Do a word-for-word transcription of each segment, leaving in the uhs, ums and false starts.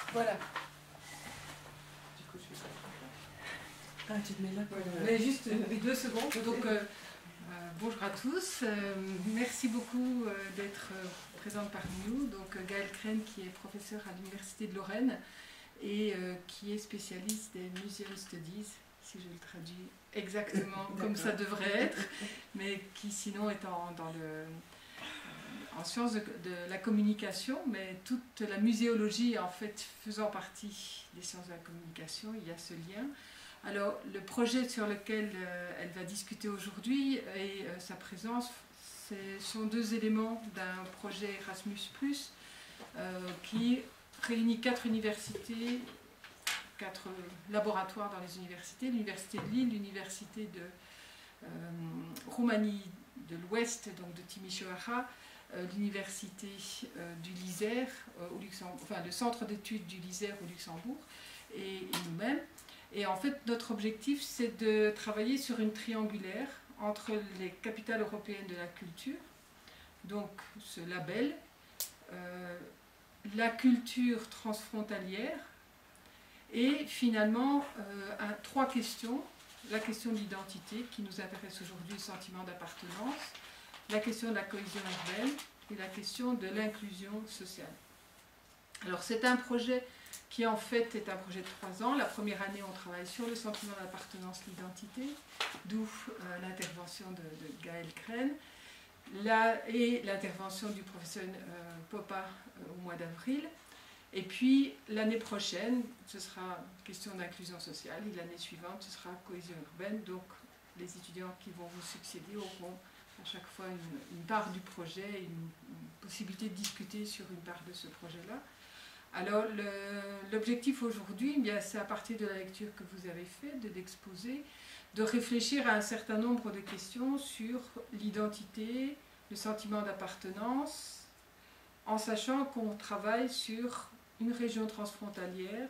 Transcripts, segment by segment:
Voilà. Du coup, je vais... Ah, tu te mets là. Voilà. Mais juste deux secondes. Donc, euh, euh, bonjour à tous. Euh, merci beaucoup euh, d'être euh, présente parmi nous. Donc, euh, Gaëlle Crène, qui est professeure à l'Université de Lorraine et euh, qui est spécialiste des Museum Studies, si je le traduis exactement comme ça devrait être, mais qui sinon est en, dans le, en sciences de, de la communication, mais toute la muséologie en fait faisant partie des sciences de la communication, il y a ce lien. Alors le projet sur lequel euh, elle va discuter aujourd'hui et euh, sa présence, ce sont deux éléments d'un projet Erasmus plus, euh, qui réunit quatre universités, quatre laboratoires dans les universités, l'université de Lille, l'université de euh, Roumanie de l'Ouest, donc de Timișoara, euh, l'université euh, du Lizère, euh, au Luxembourg, enfin le centre d'études du Lizère au Luxembourg, et, et nous-mêmes. Et en fait, notre objectif, c'est de travailler sur une triangulaire entre les capitales européennes de la culture, donc ce label, euh, la culture transfrontalière, et finalement, euh, un, trois questions. La question de l'identité, qui nous intéresse aujourd'hui, le sentiment d'appartenance, la question de la cohésion urbaine et la question de l'inclusion sociale. Alors c'est un projet qui en fait est un projet de trois ans. La première année, on travaille sur le sentiment d'appartenance, l'identité, d'où euh, l'intervention de, de Gaëlle Crène, la, et l'intervention du professeur euh, Popa euh, au mois d'avril. Et puis l'année prochaine, ce sera question d'inclusion sociale, et l'année suivante, ce sera cohésion urbaine. Donc les étudiants qui vont vous succéder auront à chaque fois une, une part du projet, une, une possibilité de discuter sur une part de ce projet-là. Alors l'objectif aujourd'hui, c'est à partir de la lecture que vous avez faite, de l'exposer, de réfléchir à un certain nombre de questions sur l'identité, le sentiment d'appartenance, en sachant qu'on travaille sur une région transfrontalière,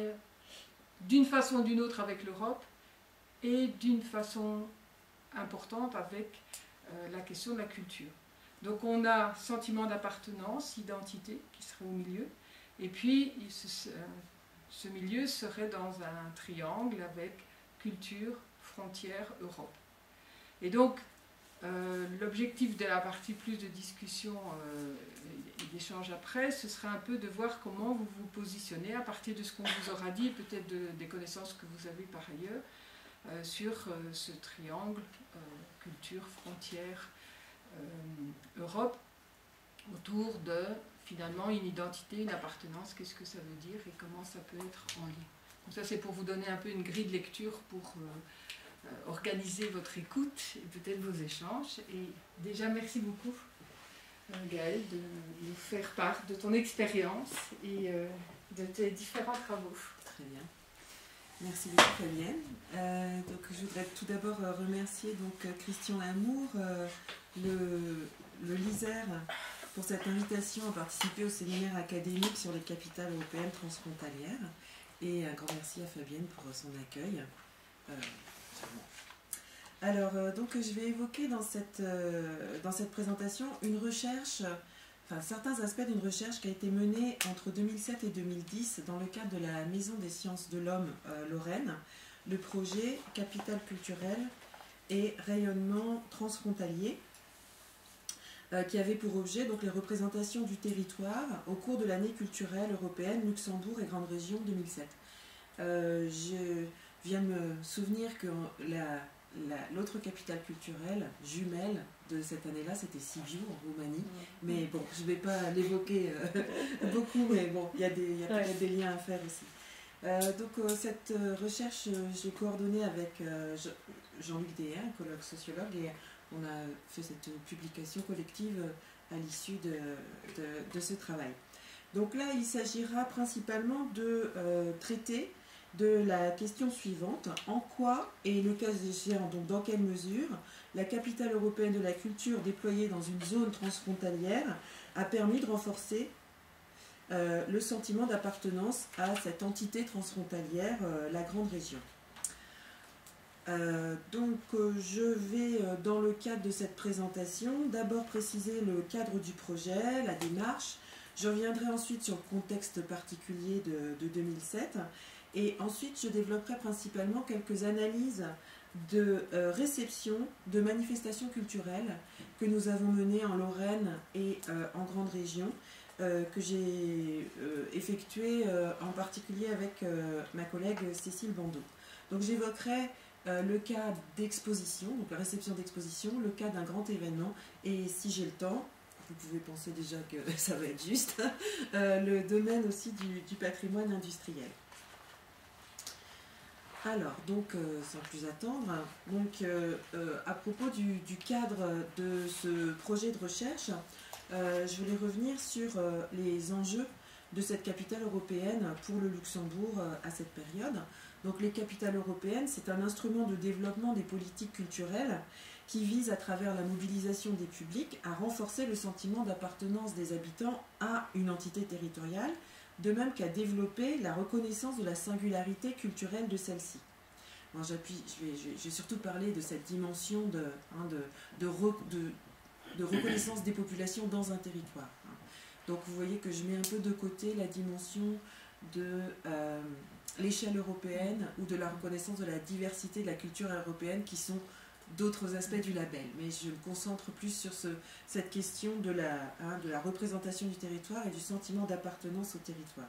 d'une façon ou d'une autre avec l'Europe, et d'une façon importante avec euh, la question de la culture. Donc on a sentiment d'appartenance, identité, qui serait au milieu, et puis ce, ce milieu serait dans un triangle avec culture, frontière, Europe. Et donc, Euh, l'objectif de la partie plus de discussion euh, et d'échange après, ce serait un peu de voir comment vous vous positionnez à partir de ce qu'on vous aura dit, peut-être de, des connaissances que vous avez par ailleurs, euh, sur euh, ce triangle euh, culture, frontière, euh, Europe, autour de finalement une identité, une appartenance, qu'est-ce que ça veut dire et comment ça peut être en lien. Donc ça, c'est pour vous donner un peu une grille de lecture pour euh, Euh, organiser votre écoute et peut-être vos échanges. Et déjà, merci beaucoup, euh, Gaëlle, de nous faire part de ton expérience et euh, de tes différents travaux. Très bien. Merci beaucoup, Fabienne. Euh, donc, je voudrais tout d'abord remercier donc, Christian Lamour, euh, le, le Lizère, pour cette invitation à participer au séminaire académique sur les capitales européennes transfrontalières. Et un grand merci à Fabienne pour son accueil. Euh, Alors, euh, donc, je vais évoquer dans cette, euh, dans cette présentation une recherche, enfin certains aspects d'une recherche qui a été menée entre deux mille sept et deux mille dix dans le cadre de la Maison des sciences de l'homme euh, Lorraine, le projet Capitale culturelle et rayonnement transfrontalier, euh, qui avait pour objet donc, les représentations du territoire au cours de l'année culturelle européenne Luxembourg et Grande Région deux mille sept. Euh, je viens de me souvenir que la l'autre capitale culturelle jumelle de cette année-là, c'était Sibiu en Roumanie. Mais bon, je ne vais pas l'évoquer euh, beaucoup, mais bon, il y a, des, y a peut-être des liens à faire aussi. Euh, donc euh, cette recherche, euh, je l'ai coordonnée avec euh, Jean-Luc Déhen, un collègue sociologue, et on a fait cette publication collective à l'issue de, de, de ce travail. Donc là, il s'agira principalement de euh, traiter de la question suivante: en quoi, et le cas échéant, donc dans quelle mesure, la capitale européenne de la culture déployée dans une zone transfrontalière a permis de renforcer euh, le sentiment d'appartenance à cette entité transfrontalière, euh, la Grande Région. Euh, donc euh, je vais, euh, dans le cadre de cette présentation, d'abord préciser le cadre du projet, la démarche, Je reviendrai ensuite sur le contexte particulier de, de deux mille sept et ensuite je développerai principalement quelques analyses de euh, réception de manifestations culturelles que nous avons menées en Lorraine et euh, en grande région, euh, que j'ai euh, effectuées euh, en particulier avec euh, ma collègue Cécile Bandeau. Donc j'évoquerai euh, le cas d'exposition, donc la réception d'exposition, le cas d'un grand événement et si j'ai le temps, vous pouvez penser déjà que ça va être juste, euh, le domaine aussi du, du patrimoine industriel. Alors, donc, euh, sans plus attendre, donc, euh, euh, à propos du, du cadre de ce projet de recherche, euh, je voulais revenir sur euh, les enjeux de cette capitale européenne pour le Luxembourg euh, à cette période. Donc, les capitales européennes, c'est un instrument de développement des politiques culturelles qui vise, à travers la mobilisation des publics, à renforcer le sentiment d'appartenance des habitants à une entité territoriale, de même qu'à développer la reconnaissance de la singularité culturelle de celle-ci. J'appuie, je vais, je, vais, je vais surtout parler de cette dimension de, hein, de, de, re, de, de reconnaissance des populations dans un territoire. Hein. Donc vous voyez que je mets un peu de côté la dimension de euh, l'échelle européenne ou de la reconnaissance de la diversité de la culture européenne qui sont d'autres aspects du label. Mais je me concentre plus sur ce, cette question de la, hein, de la représentation du territoire et du sentiment d'appartenance au territoire.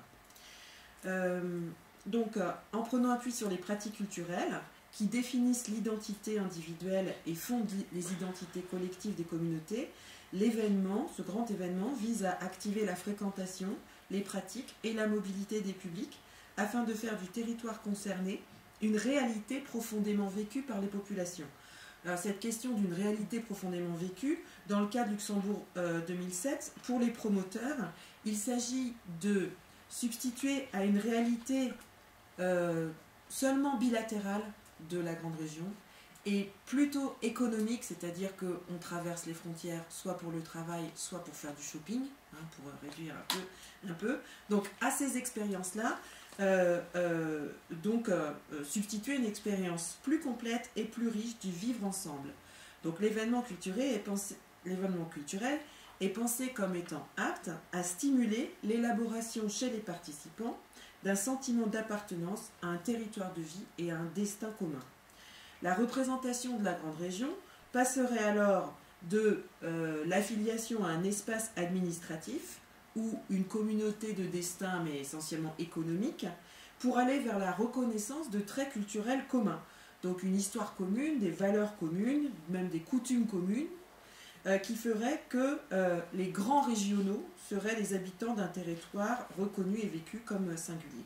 Euh, donc, euh, en prenant appui sur les pratiques culturelles qui définissent l'identité individuelle et fondent les identités collectives des communautés, l'événement, ce grand événement, vise à activer la fréquentation, les pratiques et la mobilité des publics afin de faire du territoire concerné une réalité profondément vécue par les populations. Alors, cette question d'une réalité profondément vécue, dans le cas de Luxembourg euh, deux mille sept, pour les promoteurs, il s'agit de substituer à une réalité euh, seulement bilatérale de la grande région et plutôt économique, c'est-à-dire qu'on traverse les frontières soit pour le travail, soit pour faire du shopping, hein, pour réduire un peu. Un peu. Donc à ces expériences-là, Euh, euh, donc euh, substituer une expérience plus complète et plus riche du vivre ensemble. Donc l'événement culturel est pensé, l'événement culturel est pensé comme étant apte à stimuler l'élaboration chez les participants d'un sentiment d'appartenance à un territoire de vie et à un destin commun. La représentation de la grande région passerait alors de euh, l'affiliation à un espace administratif ou une communauté de destin, mais essentiellement économique, pour aller vers la reconnaissance de traits culturels communs. Donc une histoire commune, des valeurs communes, même des coutumes communes, euh, qui feraient que euh, les grands régionaux seraient les habitants d'un territoire reconnu et vécu comme singulier.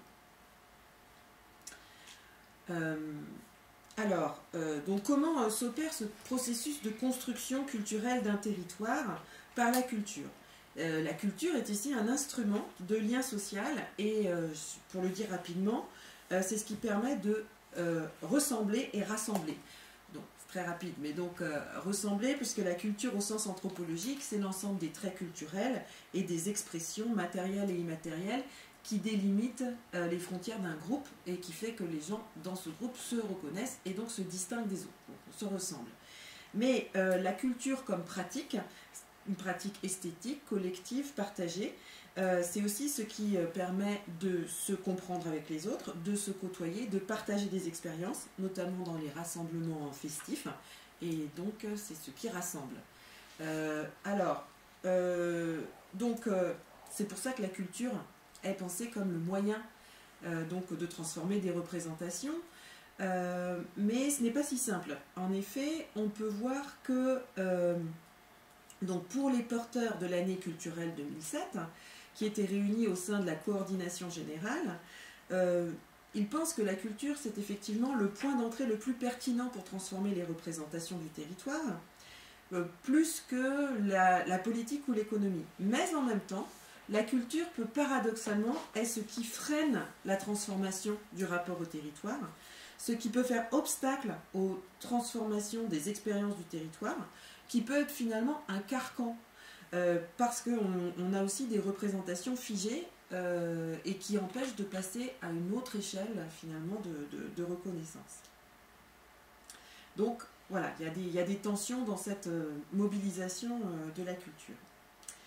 Euh, alors, euh, donc comment euh, s'opère ce processus de construction culturelle d'un territoire par la culture ? Euh, la culture est ici un instrument de lien social et, euh, pour le dire rapidement, euh, c'est ce qui permet de euh, ressembler et rassembler. Donc, c'est très rapide, mais donc euh, ressembler, puisque la culture au sens anthropologique, c'est l'ensemble des traits culturels et des expressions matérielles et immatérielles qui délimitent euh, les frontières d'un groupe et qui fait que les gens dans ce groupe se reconnaissent et donc se distinguent des autres, donc se ressemblent. Mais euh, la culture comme pratique, une pratique esthétique, collective, partagée. Euh, c'est aussi ce qui euh, permet de se comprendre avec les autres, de se côtoyer, de partager des expériences, notamment dans les rassemblements festifs. Et donc, euh, c'est ce qui rassemble. Euh, alors, euh, donc, euh, c'est pour ça que la culture est pensée comme le moyen euh, donc, de transformer des représentations. Euh, mais ce n'est pas si simple. En effet, on peut voir que... Euh, Donc pour les porteurs de l'année culturelle deux mille sept, qui étaient réunis au sein de la coordination générale, euh, ils pensent que la culture, c'est effectivement le point d'entrée le plus pertinent pour transformer les représentations du territoire, euh, plus que la, la politique ou l'économie. Mais en même temps, la culture peut paradoxalement être ce qui freine la transformation du rapport au territoire, ce qui peut faire obstacle aux transformations des expériences du territoire, qui peut être finalement un carcan, euh, parce qu'on on a aussi des représentations figées euh, et qui empêchent de passer à une autre échelle finalement de, de, de reconnaissance. Donc voilà, il y a des, il y a des tensions dans cette euh, mobilisation euh, de la culture.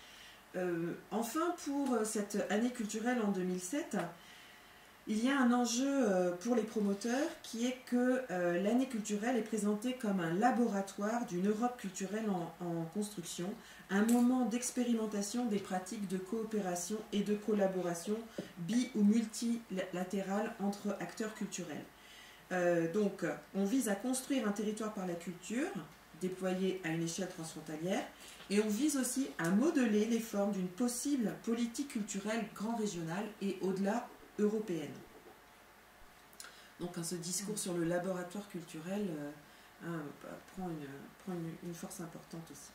euh, enfin, pour cette année culturelle en deux mille sept, il y a un enjeu pour les promoteurs qui est que euh, l'année culturelle est présentée comme un laboratoire d'une Europe culturelle en, en construction, un moment d'expérimentation des pratiques de coopération et de collaboration bi- ou multilatérale entre acteurs culturels. Euh, donc, on vise à construire un territoire par la culture, déployé à une échelle transfrontalière, et on vise aussi à modeler les formes d'une possible politique culturelle grand régionale et au-delà européenne. Donc, hein, ce discours sur le laboratoire culturel euh, hein, prend, une, prend une, une force importante aussi.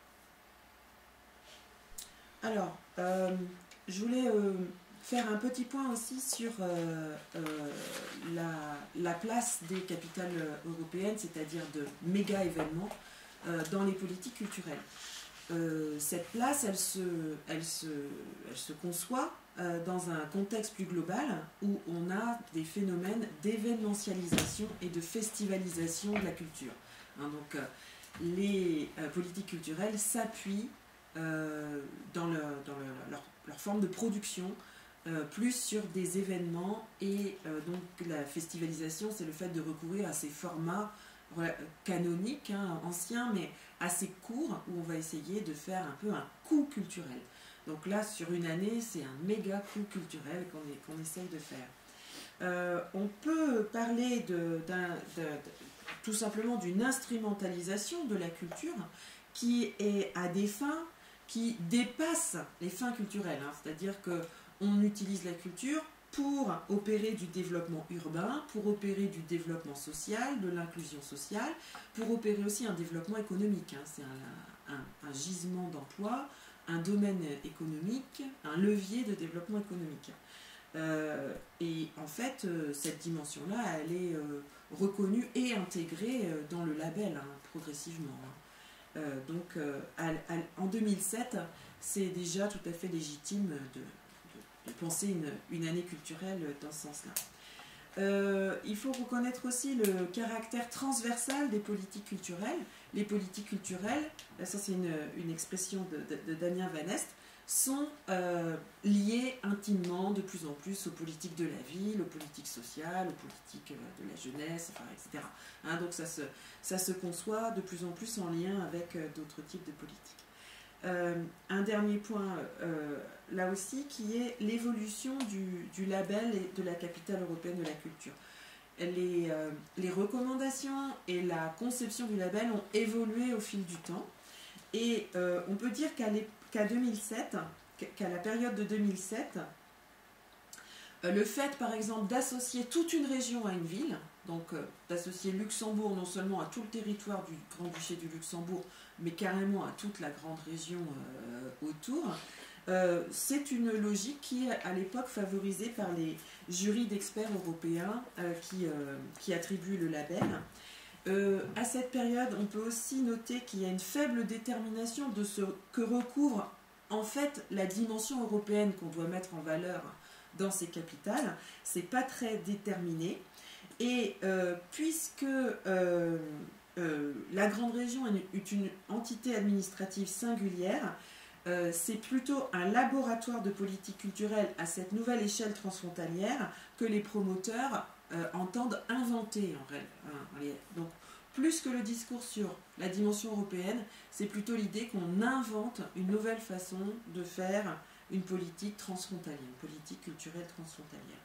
Alors, euh, je voulais euh, faire un petit point aussi sur euh, euh, la, la place des capitales européennes, c'est-à-dire de méga événements euh, dans les politiques culturelles. Euh, cette place, elle se, elle se, elle se conçoit euh, dans un contexte plus global où on a des phénomènes d'événementialisation et de festivalisation de la culture. Hein, donc, euh, les euh, politiques culturelles s'appuient euh, dans, le, dans le, leur, leur forme de production euh, plus sur des événements et euh, donc la festivalisation, c'est le fait de recourir à ces formats canoniques, hein, anciens, mais assez courts, où on va essayer de faire un peu un coup culturel. Donc là, sur une année, c'est un méga coup culturel qu'on qu'on essaye de faire. Euh, on peut parler de, d'un, de, de, tout simplement d'une instrumentalisation de la culture qui est à des fins qui dépassent les fins culturelles. Hein, c'est-à-dire qu'on utilise la culture pour opérer du développement urbain, pour opérer du développement social, de l'inclusion sociale, pour opérer aussi un développement économique. Hein. C'est un, un, un gisement d'emploi, un domaine économique, un levier de développement économique. Euh, et en fait, euh, cette dimension-là, elle est euh, reconnue et intégrée euh, dans le label, hein, progressivement. Hein. Euh, donc, euh, à, à, en deux mille sept, c'est déjà tout à fait légitime de de penser une, une année culturelle dans ce sens-là. Euh, il faut reconnaître aussi le caractère transversal des politiques culturelles. Les politiques culturelles, ça c'est une, une expression de, de, de Damien Van Est, sont euh, liées intimement de plus en plus aux politiques de la ville, aux politiques sociales, aux politiques de la jeunesse, enfin, et cetera. Hein, donc ça se, ça se conçoit de plus en plus en lien avec d'autres types de politiques. Euh, un dernier point, euh, là aussi, qui est l'évolution du, du label et de la capitale européenne de la culture. Les, euh, les recommandations et la conception du label ont évolué au fil du temps. Et euh, on peut dire qu'à qu'à deux mille sept, qu'à la période de deux mille sept, euh, le fait, par exemple, d'associer toute une région à une ville, donc euh, d'associer Luxembourg non seulement à tout le territoire du Grand-Duché du Luxembourg, mais carrément à toute la grande région euh, autour, euh, c'est une logique qui est à l'époque favorisée par les jurys d'experts européens euh, qui, euh, qui attribuent le label. Euh, à cette période, on peut aussi noter qu'il y a une faible détermination de ce que recouvre en fait la dimension européenne qu'on doit mettre en valeur dans ces capitales. C'est pas très déterminé. Et euh, puisque euh, euh, la grande région est une entité administrative singulière, euh, c'est plutôt un laboratoire de politique culturelle à cette nouvelle échelle transfrontalière que les promoteurs euh, entendent inventer en réalité. Donc, plus que le discours sur la dimension européenne, c'est plutôt l'idée qu'on invente une nouvelle façon de faire une politique transfrontalière, une politique culturelle transfrontalière.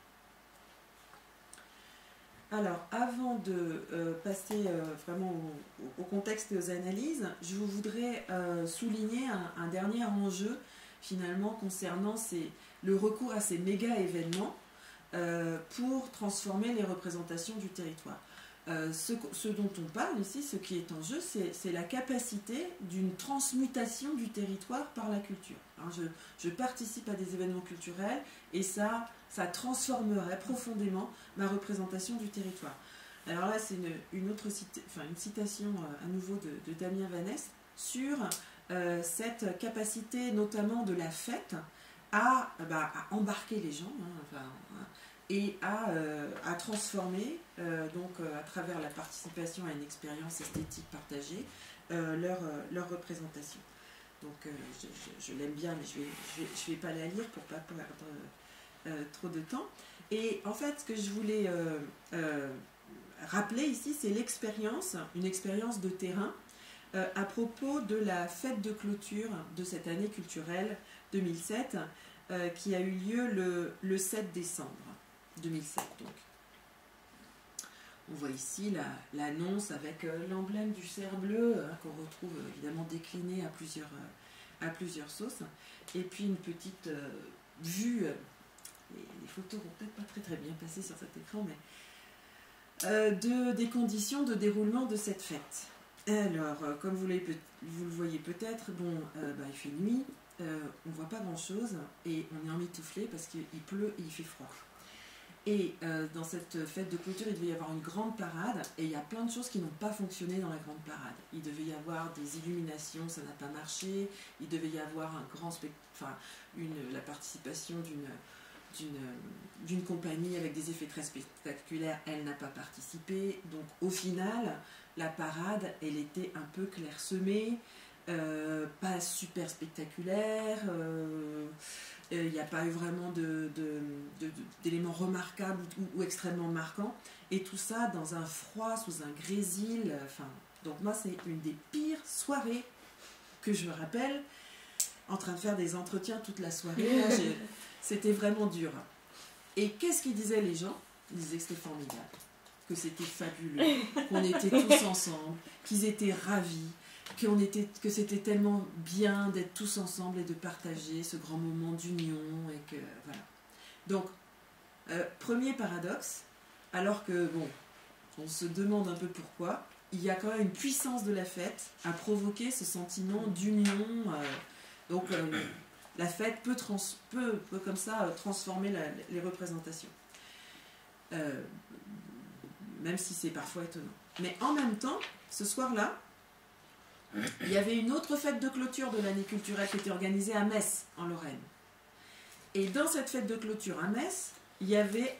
Alors, avant de euh, passer euh, vraiment au, au contexte et aux analyses, je voudrais euh, souligner un, un dernier enjeu, finalement, concernant ces, le recours à ces méga-événements euh, pour transformer les représentations du territoire. Euh, ce, ce dont on parle ici, ce qui est en jeu, c'est la capacité d'une transmutation du territoire par la culture. Hein, je, je participe à des événements culturels et ça, ça transformerait profondément ma représentation du territoire. Alors là, c'est une, une autre cita, enfin, une citation euh, à nouveau de, de Damien Van Est sur euh, cette capacité notamment de la fête à, bah, à embarquer les gens, hein, enfin, hein, et à, euh, à transformer, euh, donc euh, à travers la participation à une expérience esthétique partagée, euh, leur, euh, leur représentation. donc euh, je, je, je l'aime bien, mais je ne vais, je vais, je vais pas la lire pour ne pas perdre euh, trop de temps. Et en fait, ce que je voulais euh, euh, rappeler ici, c'est l'expérience, une expérience de terrain euh, à propos de la fête de clôture de cette année culturelle deux mille sept, euh, qui a eu lieu le, le sept décembre deux mille sept. Donc. On voit ici l'annonce la, avec euh, l'emblème du cerf bleu, hein, qu'on retrouve euh, évidemment décliné à plusieurs, euh, à plusieurs sauces. Et puis une petite euh, vue, euh, les, les photos vont peut-être pas très très bien passer sur cet écran, mais euh, de, des conditions de déroulement de cette fête. Alors, euh, comme vous, vous le voyez peut-être, bon, euh, bah, il fait nuit, euh, on ne voit pas grand-chose, et on est emmitouflé parce qu'il pleut et il fait froid. Et euh, dans cette fête de clôture, il devait y avoir une grande parade, et il y a plein de choses qui n'ont pas fonctionné dans la grande parade. Il devait y avoir des illuminations, ça n'a pas marché. Il devait y avoir un grand spect... enfin, une, la participation d'une d'une compagnie avec des effets très spectaculaires, elle n'a pas participé. Donc au final, la parade, elle était un peu clairsemée, euh, pas super spectaculaire. Euh, Il n'y a pas eu vraiment d'éléments remarquables ou, ou extrêmement marquants. Et tout ça dans un froid, sous un grésil. Enfin, donc moi, c'est une des pires soirées que je me rappelle, en train de faire des entretiens toute la soirée. C'était vraiment dur. Et qu'est-ce qu'ils disaient les gens? Ils disaient que c'était formidable, que c'était fabuleux, qu'on était tous ensemble, qu'ils étaient ravis, qu'on était, que c'était tellement bien d'être tous ensemble et de partager ce grand moment d'union. Et que voilà. Donc, euh, premier paradoxe, alors que, bon, on se demande un peu pourquoi, il y a quand même une puissance de la fête à provoquer ce sentiment d'union. Euh, donc, euh, la fête peut, trans, peut, peut comme ça euh, transformer la, les représentations. Euh, même si c'est parfois étonnant. Mais en même temps, ce soir-là, il y avait une autre fête de clôture de l'année culturelle qui était organisée à Metz, en Lorraine. Et dans cette fête de clôture à Metz, il y avait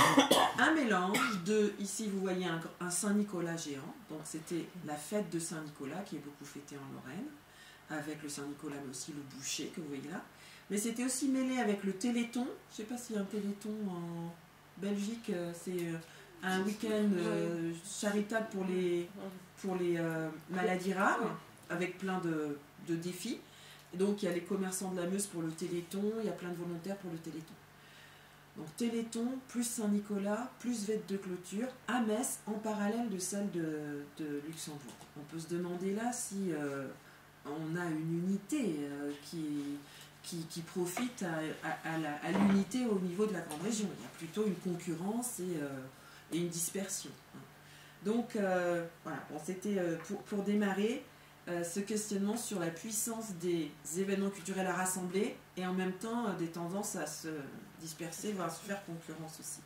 un mélange de, ici vous voyez un, un Saint-Nicolas géant, donc c'était la fête de Saint-Nicolas qui est beaucoup fêtée en Lorraine, avec le Saint-Nicolas mais aussi le bûcher que vous voyez là. Mais c'était aussi mêlé avec le Téléthon. Je ne sais pas s'il y a un Téléthon en Belgique, c'est un week-end euh, charitable pour les, pour les euh, maladies rares, avec plein de, de défis. Et donc il y a les commerçants de la Meuse pour le Téléthon, il y a plein de volontaires pour le Téléthon. Donc Téléthon, plus Saint-Nicolas, plus fête de clôture, à Metz, en parallèle de celle de, de Luxembourg. On peut se demander là si euh, on a une unité euh, qui... Qui, qui profite à, à, à, à l'unité au niveau de la grande région. Il y a plutôt une concurrence et, euh, et une dispersion. Donc, euh, voilà, bon, c'était euh, pour, pour démarrer euh, ce questionnement sur la puissance des événements culturels à rassembler et en même temps euh, des tendances à se disperser, voire à se faire concurrence aussi.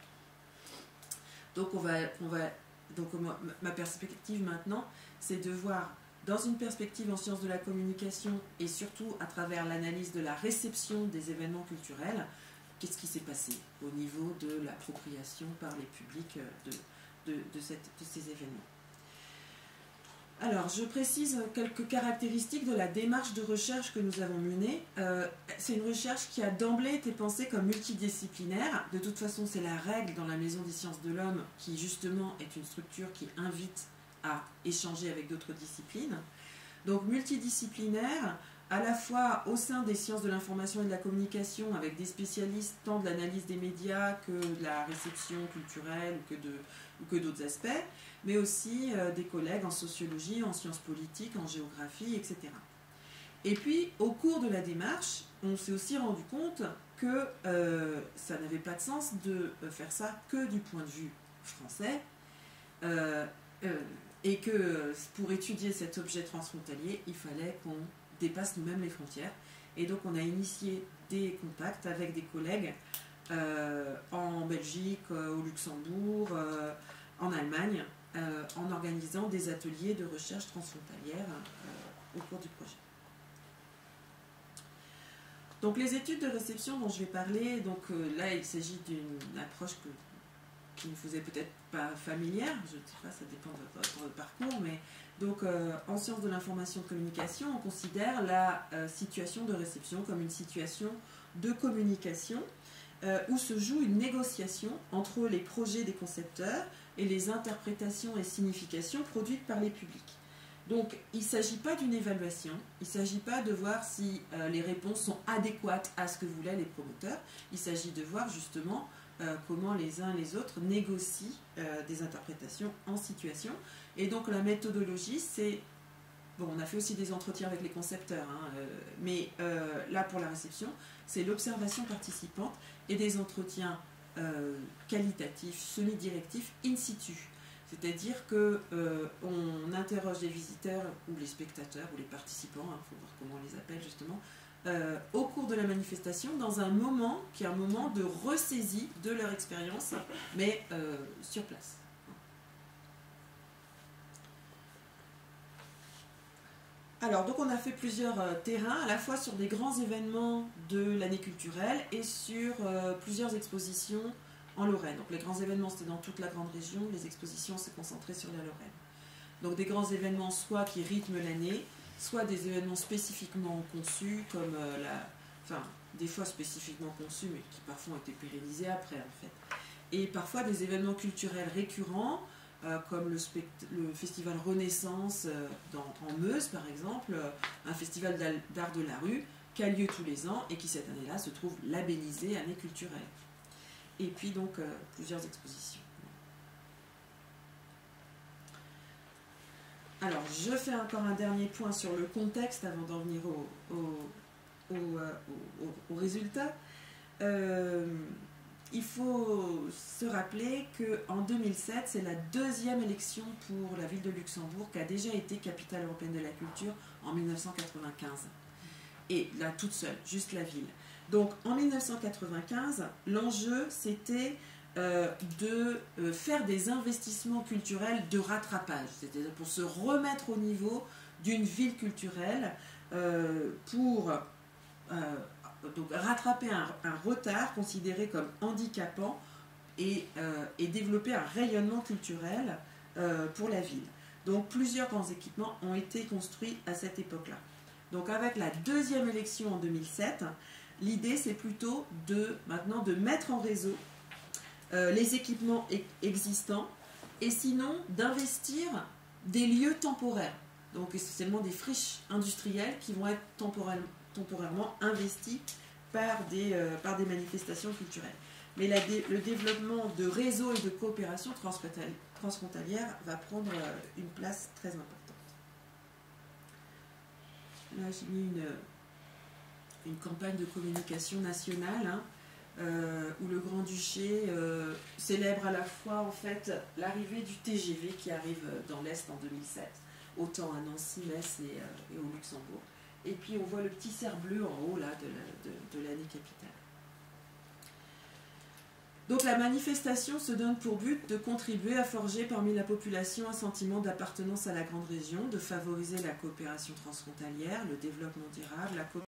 Donc, on va, on va, donc ma, ma perspective maintenant, c'est de voir dans une perspective en sciences de la communication et surtout à travers l'analyse de la réception des événements culturels, qu'est-ce qui s'est passé au niveau de l'appropriation par les publics de, de, de, cette, de ces événements. Alors, je précise quelques caractéristiques de la démarche de recherche que nous avons menée. Euh, c'est une recherche qui a d'emblée été pensée comme multidisciplinaire. De toute façon, c'est la règle dans la Maison des sciences de l'homme qui, justement, est une structure qui invite à échanger avec d'autres disciplines. Donc multidisciplinaire, à la fois au sein des sciences de l'information et de la communication, avec des spécialistes tant de l'analyse des médias que de la réception culturelle ou que, de, ou que d'autres aspects, mais aussi euh, des collègues en sociologie, en sciences politiques, en géographie, et cetera. Et puis, au cours de la démarche, on s'est aussi rendu compte que euh, ça n'avait pas de sens de faire ça que du point de vue français, euh, euh, et que pour étudier cet objet transfrontalier, il fallait qu'on dépasse nous-mêmes les frontières. Et donc on a initié des contacts avec des collègues euh, en Belgique, euh, au Luxembourg, euh, en Allemagne, euh, en organisant des ateliers de recherche transfrontalière euh, au cours du projet. Donc les études de réception dont je vais parler, donc euh, là il s'agit d'une approche que qui ne vous est peut-être pas familière, je ne sais pas, ça dépend de votre parcours, mais donc euh, en sciences de l'information et de communication, on considère la euh, situation de réception comme une situation de communication euh, où se joue une négociation entre les projets des concepteurs et les interprétations et significations produites par les publics. Donc, il ne s'agit pas d'une évaluation, il ne s'agit pas de voir si euh, les réponses sont adéquates à ce que voulaient les promoteurs, il s'agit de voir justement euh, comment les uns et les autres négocient euh, des interprétations en situation. Et donc, la méthodologie, c'est... Bon, on a fait aussi des entretiens avec les concepteurs, hein, euh, mais euh, là, pour la réception, c'est l'observation participante et des entretiens euh, qualitatifs, semi-directifs, in situ. C'est-à-dire qu'on euh, interroge les visiteurs ou les spectateurs ou les participants, il hein, faut voir comment on les appelle justement, euh, au cours de la manifestation, dans un moment qui est un moment de ressaisie de leur expérience, mais euh, sur place. Alors, donc on a fait plusieurs euh, terrains, à la fois sur des grands événements de l'année culturelle et sur euh, plusieurs expositions en Lorraine. Donc les grands événements, c'était dans toute la grande région, les expositions s'est concentrées sur la Lorraine. Donc des grands événements soit qui rythment l'année, soit des événements spécifiquement conçus, comme euh, la... Enfin, des fois spécifiquement conçus, mais qui parfois ont été pérennisés après, en fait. Et parfois des événements culturels récurrents, euh, comme le, le festival Renaissance euh, dans, en Meuse, par exemple, euh, un festival d'art de la rue qui a lieu tous les ans et qui, cette année-là, se trouve labellisé année culturelle. Et puis donc euh, plusieurs expositions. Alors je fais encore un dernier point sur le contexte avant d'en venir au, au, au, euh, au, au résultat. Euh, il faut se rappeler qu'en deux mille sept, c'est la deuxième élection pour la ville de Luxembourg qui a déjà été capitale européenne de la culture en mille neuf cent quatre-vingt-quinze. Et là toute seule, juste la ville. Donc en mille neuf cent quatre-vingt-quinze, l'enjeu c'était euh, de euh, faire des investissements culturels de rattrapage, c'est-à-dire pour se remettre au niveau d'une ville culturelle, euh, pour euh, donc, rattraper un, un retard considéré comme handicapant et, euh, et développer un rayonnement culturel euh, pour la ville. Donc plusieurs grands équipements ont été construits à cette époque-là. Donc avec la deuxième élection en deux mille sept, l'idée, c'est plutôt de, maintenant de mettre en réseau euh, les équipements e existants et sinon d'investir des lieux temporaires. Donc essentiellement des friches industrielles qui vont être temporairement, temporairement investies par des, euh, par des manifestations culturelles. Mais la dé le développement de réseaux et de coopération transfrontalière va prendre euh, une place très importante. Là, j'ai mis une... une campagne de communication nationale hein, euh, où le Grand-Duché euh, célèbre à la fois en fait l'arrivée du T G V qui arrive dans l'Est en deux mille sept, autant à Nancy, Metz et, euh, et au Luxembourg. Et puis on voit le petit cerf bleu en haut là, de l'année capitale. Donc la manifestation se donne pour but de contribuer à forger parmi la population un sentiment d'appartenance à la grande région, de favoriser la coopération transfrontalière, le développement durable, la coopération